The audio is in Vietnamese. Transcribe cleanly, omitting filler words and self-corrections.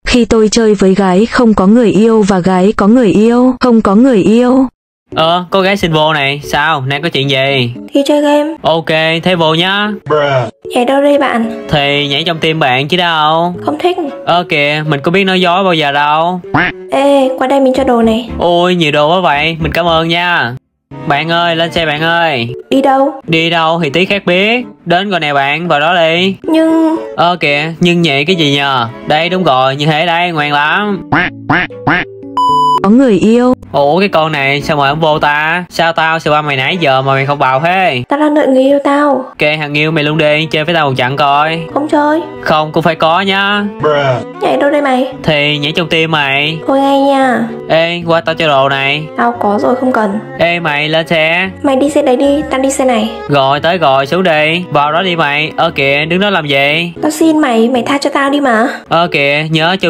Khi tôi chơi với gái không có người yêu và gái có người yêu, không có người yêu. Cô gái xin vô này, sao? Nay có chuyện gì? Đi chơi game. Ok, thế vô nhá. Nhảy đâu đây bạn? Thì nhảy trong tim bạn chứ đâu. Không thích. Kìa, mình có biết nói dối bao giờ đâu. Ê, qua đây mình cho đồ này. Ôi, nhiều đồ quá vậy, mình cảm ơn nha. Bạn ơi, lên xe bạn ơi. Đi đâu? Đi đâu thì tí khác biết. Đến rồi nè bạn, vào đó đi. Nhưng... Kìa, nhưng nhị cái gì nhờ? Đây đúng rồi, như thế đây, ngoan lắm. Có người yêu. Ủa cái con này sao mời không vô ta? Sao tao sẽ qua mày nãy giờ mà mày không vào thế? Tao đang đợi người yêu tao. Ok, thằng yêu mày luôn đi, chơi với tao một trận coi. Không chơi. Không, cũng phải có nhá. Nhảy đâu đây mày? Thì nhảy trong tim mày. Thôi ngay nha. Ê, qua tao cho đồ này. Tao có rồi không cần. Ê mày, lên xe. Mày đi xe đấy đi, tao đi xe này. Rồi, tới rồi, xuống đi. Vào đó đi mày. Kìa, đứng đó làm gì? Tao xin mày, mày tha cho tao đi mà. Kìa, nhớ cho